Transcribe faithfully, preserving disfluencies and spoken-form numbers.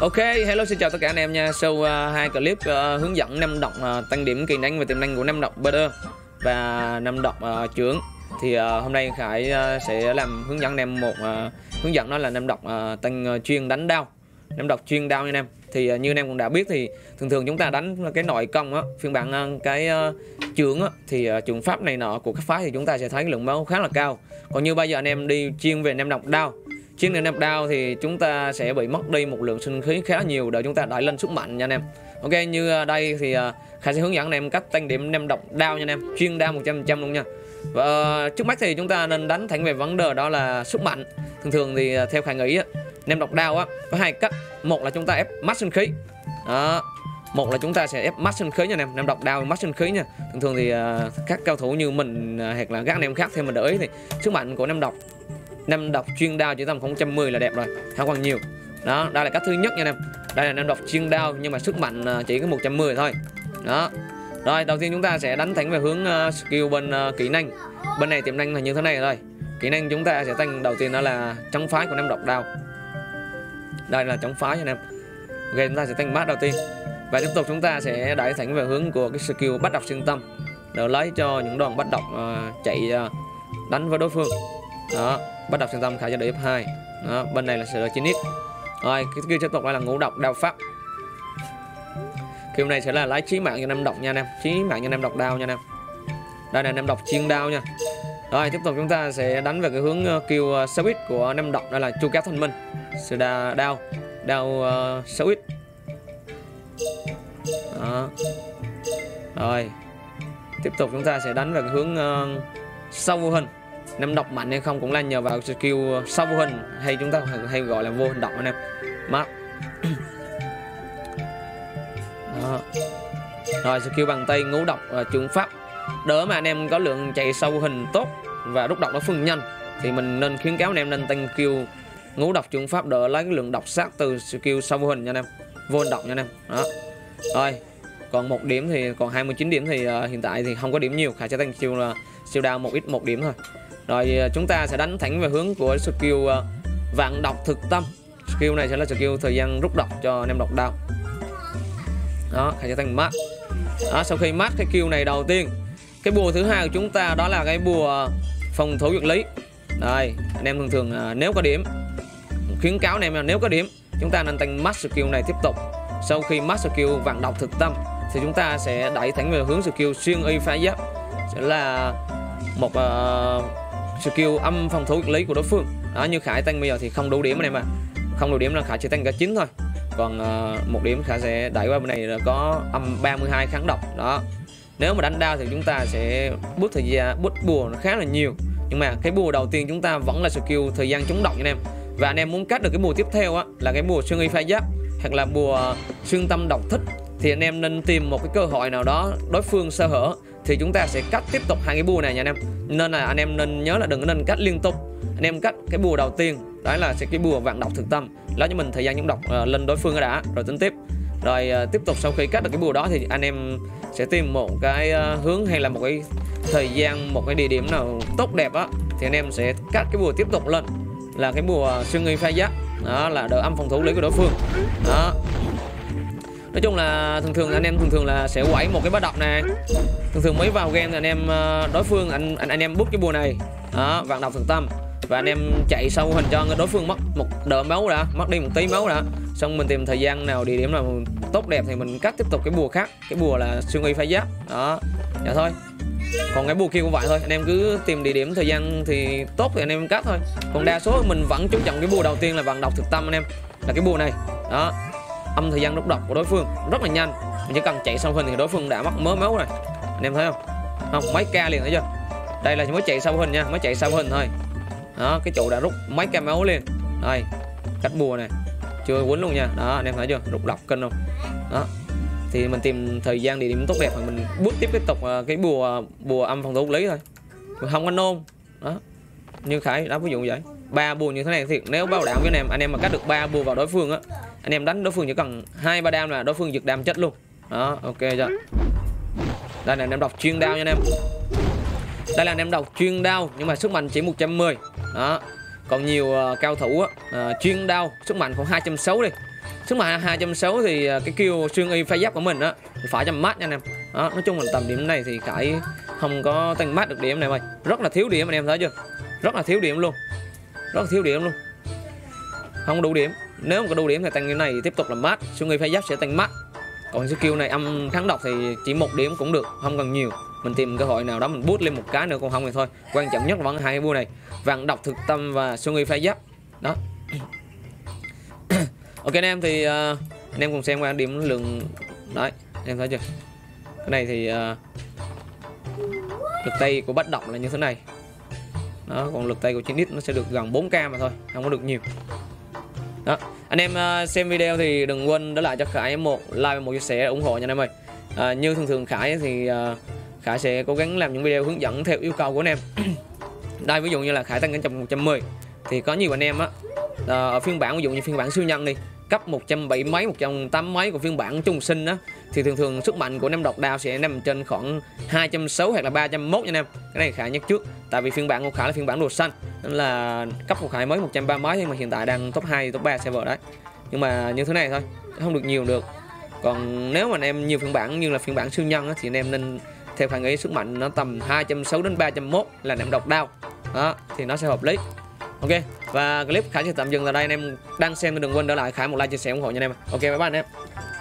Ok, hello xin chào tất cả anh em nha. Sau uh, hai clip uh, hướng dẫn năm độc uh, tăng điểm kỹ năng và tiềm năng của năm độc Berder và năm độc uh, trưởng thì uh, hôm nay Khải uh, sẽ làm hướng dẫn anh em một uh, hướng dẫn đó là năm độc uh, tăng uh, chuyên đánh đao, năm độc chuyên đao nha anh em. Thì uh, như anh em cũng đã biết thì thường thường chúng ta đánh cái nội công á, phiên bản uh, cái uh, trưởng á thì uh, trường pháp này nọ của các phái thì chúng ta sẽ thấy lượng máu khá là cao. Còn như bây giờ anh em đi chuyên về năm độc đao, chuyên về năm đao thì chúng ta sẽ bị mất đi một lượng sinh khí khá nhiều để chúng ta đẩy lên sức mạnh nha anh em. Ok, như đây thì Khải sẽ hướng dẫn anh em cách tăng điểm năm độc đao nha anh em, chuyên đao một trăm phần trăm luôn nha. Và trước mắt thì chúng ta nên đánh thẳng về vấn đề đó là sức mạnh. Thường thường thì theo Khải nghĩ á, năm độc đao á có hai cách. Một là chúng ta ép max sinh khí. Đó. Một là chúng ta sẽ ép max sinh khí nha anh em, năm độc đao max sinh khí nha. Thường thường thì uh, các cao thủ như mình uh, hoặc là các anh em khác theo mình để ý thì sức mạnh của năm độc năm độc chuyên đao chỉ tầm không một không là đẹp rồi, không còn nhiều. Đó, đây là cách thứ nhất nha anh em. Đây là năm độc chuyên đao nhưng mà sức mạnh chỉ có một trăm mười thôi. Đó. Rồi, đầu tiên chúng ta sẽ đánh thẳng về hướng uh, skill bên uh, kỹ năng. Bên này tiềm năng là như thế này rồi. Kỹ năng chúng ta sẽ tăng đầu tiên đó là chống phái của năm độc đao. Đây là chống phái nha anh em. Ok, chúng ta sẽ tăng mát đầu tiên. Và tiếp tục chúng ta sẽ đẩy thẳng về hướng của cái skill bắt độc xuyên tâm để lấy cho những đòn bắt độc uh, chạy uh, đánh với đối phương. Đó, bắt độc xuyên tâm Khải cho để ép hai. Đó, bên này là sẽ là chín x. Rồi, cái skill tiếp tục đây là ngũ độc đao pháp. Skill này sẽ là lấy chí mạng cho năm độc nha anh em, chí mạng cho năm độc đao nha anh em. Đây là năm độc chuyên đao nha. Rồi, tiếp tục chúng ta sẽ đánh về cái hướng skill uh, sáu x của năm độc, đó là chu cáp thanh minh. Sự đa đao, đao uh, sáu x. Đó. Rồi, tiếp tục chúng ta sẽ đánh về cái hướng uh, sâu vô hình. Năm độc mạnh hay không cũng là nhờ vào skill sâu vô hình, hay chúng ta hay gọi là vô hình độc anh em. Mát. Đó. Rồi, skill bằng tay ngũ độc và trường pháp. Đỡ mà anh em có lượng chạy sâu vô hình tốt và rút độc nó phương nhanh thì mình nên khuyến cáo anh em nên tăng skill ngũ độc trường pháp đỡ lấy cái lượng độc sát từ skill sâu vô hình nha anh em, vô hình độc nha anh em. Đó. Rồi, còn một điểm thì còn hai mươi chín điểm thì uh, hiện tại thì không có điểm nhiều, Khải sẽ tăng siêu là siêu đao một ít một điểm thôi. Rồi uh, chúng ta sẽ đánh thẳng về hướng của skill uh, vạn độc thực tâm. Skill này sẽ là skill thời gian rút độc cho năm độc đao. Đó, Khải sẽ tăng mát. Đó, sau khi mát cái skill này đầu tiên, cái bùa thứ hai của chúng ta đó là cái bùa phòng thủ vật lý. Đây, anh em thường thường uh, nếu có điểm, khuyến cáo anh em là nếu có điểm chúng ta nên tăng max skill này tiếp tục. Sau khi max skill vạn độc thực tâm thì chúng ta sẽ đẩy thẳng về hướng skill xuyên y phá giáp, sẽ là một uh, skill âm phòng thủ vật lý của đối phương. Đó, như Khải tăng bây giờ thì không đủ điểm anh em à, không đủ điểm là Khải chỉ tăng cả chín thôi. Còn uh, một điểm Khải sẽ đẩy qua bên này là có âm ba mươi hai kháng độc. Đó, nếu mà đánh đao thì chúng ta sẽ bút thời gian bút bùa nó khá là nhiều, nhưng mà cái bùa đầu tiên chúng ta vẫn là skill thời gian chống độc anh em. Và anh em muốn cắt được cái bùa tiếp theo á là cái bùa xuyên y phá giáp hoặc là bùa xuyên tâm độc thích thì anh em nên tìm một cái cơ hội nào đó đối phương sơ hở thì chúng ta sẽ cắt tiếp tục hai cái bùa này nha anh em. Nên là anh em nên nhớ là đừng có nên cắt liên tục. Anh em cắt cái bùa đầu tiên đó là sẽ cái bùa vạn độc thực tâm, lấy cho mình thời gian chống độc uh, lên đối phương đã rồi tính tiếp. Rồi uh, tiếp tục sau khi cắt được cái bùa đó thì anh em sẽ tìm một cái uh, hướng hay là một cái thời gian, một cái địa điểm nào tốt đẹp á thì anh em sẽ cắt cái bùa tiếp tục lên là cái bùa xuyên y phá giáp. Đó là đỡ âm phòng thủ lý của đối phương. Đó, nói chung là thường thường anh em thường thường là sẽ quẩy một cái bắt độc này. Thường thường mới vào game thì anh em đối phương anh anh, anh em bút cái bùa này. Đó, vạn độc thực tâm và anh em chạy sâu hình cho đối phương mất một đợt máu đã, mất đi một tí máu đã. Xong mình tìm thời gian nào, địa điểm nào tốt đẹp thì mình cắt tiếp tục cái bùa khác, cái bùa là xuyên y phá giáp. Đó, dạ thôi. Còn cái bùa kia cũng vậy thôi, anh em cứ tìm địa điểm thời gian thì tốt thì anh em cắt thôi. Còn đa số mình vẫn chú trọng cái bùa đầu tiên là vạn độc thực tâm anh em, là cái bùa này. Đó, âm thời gian rút độc của đối phương rất là nhanh, mình chỉ cần chạy sâu hình thì đối phương đã mất mớ máu rồi. Anh em thấy không? Không, mấy ca liền thấy chưa? Đây là mới chạy sâu hình nha, mới chạy sâu hình thôi. Đó, cái trụ đã rút mấy ca máu liền. Đây, cách bùa này chưa quýnh luôn nha. Đó, anh em thấy chưa? Rút độc kinh không? Đó. Thì mình tìm thời gian địa điểm tốt đẹp mà mình bút tiếp tiếp tục cái bùa bùa âm phòng thủ lý thôi, không có nôn. Đó, như Khải đã ví dụ vậy, ba bùa như thế này thì nếu bảo đảm với anh em anh em mà cắt được ba bùa vào đối phương á, anh em đánh đối phương chỉ cần hai ba đam là đối phương giật đam chết luôn. Đó, ok chưa? Đây là anh em đọc chuyên đao nha anh em. Đây là anh em đọc chuyên đao nhưng mà sức mạnh chỉ một trăm mười. Đó, Còn nhiều uh, cao thủ uh, chuyên đao sức mạnh khoảng hai trăm sáu mươi đi. Sức mạnh hai trăm sáu mươi thì uh, cái kill xương y phá giáp của mình á thì phải trăm mát nha anh em. Đó, nói chung là tầm điểm này thì Khải không có tăng mát được điểm này ơi. Rất là thiếu điểm anh em thấy chưa? Rất là thiếu điểm luôn. Rất là thiếu điểm luôn. Không đủ điểm. Nếu mà có đủ điểm thì tăng cái này tiếp tục là mát, xương y phá giáp sẽ tăng mát. Còn skill này âm kháng độc thì chỉ một điểm cũng được, không cần nhiều. Mình tìm cơ hội nào đó mình boost lên một cái nữa, còn không thì thôi. Quan trọng nhất là vẫn hai cái vua này, vạn độc thực tâm và xương y phá giáp. Đó. Ok anh em thì uh, anh em cùng xem qua điểm lượng đấy, anh em thấy chưa? Cái này thì uh, lực tay của bắt động là như thế này. Đó, còn lực tay của chín x nó sẽ được gần bốn k mà thôi, không có được nhiều. Đó, anh em uh, xem video thì đừng quên để lại cho Khải một like và một chia sẻ ủng hộ nha anh em ơi. Uh, như thường thường Khải thì uh, Khải sẽ cố gắng làm những video hướng dẫn theo yêu cầu của anh em. Đây ví dụ như là Khải tăng đến một trăm mười thì có nhiều anh em á uh, ở phiên bản ví dụ như phiên bản siêu nhân đi, cấp một trăm bảy mấy, một trăm tám mấy của phiên bản trung sinh á thì thường thường sức mạnh của anh em độc đao sẽ nằm trên khoảng hai trăm sáu mươi hoặc là ba trăm mốt nha anh em. Cái này Khải nhắc trước, tại vì phiên bản của Khải là phiên bản đồ xanh nên là cấp của Khải mới một trăm ba mấy, nhưng mà hiện tại đang top hai, top ba server đấy. Nhưng mà như thế này thôi, không được nhiều được. Còn nếu mà anh em nhiều phiên bản như là phiên bản siêu nhân á, thì anh em nên theo Khải nghĩ sức mạnh nó tầm hai trăm sáu mươi đến ba trăm mốt là ném độc đao. Đó thì nó sẽ hợp lý. Ok, và clip Khải sẽ tạm dừng tại đây. Anh em đang xem thì đừng quên để lại Khải một like, chia sẻ ủng hộ nha anh em. Ok, bye bye anh em.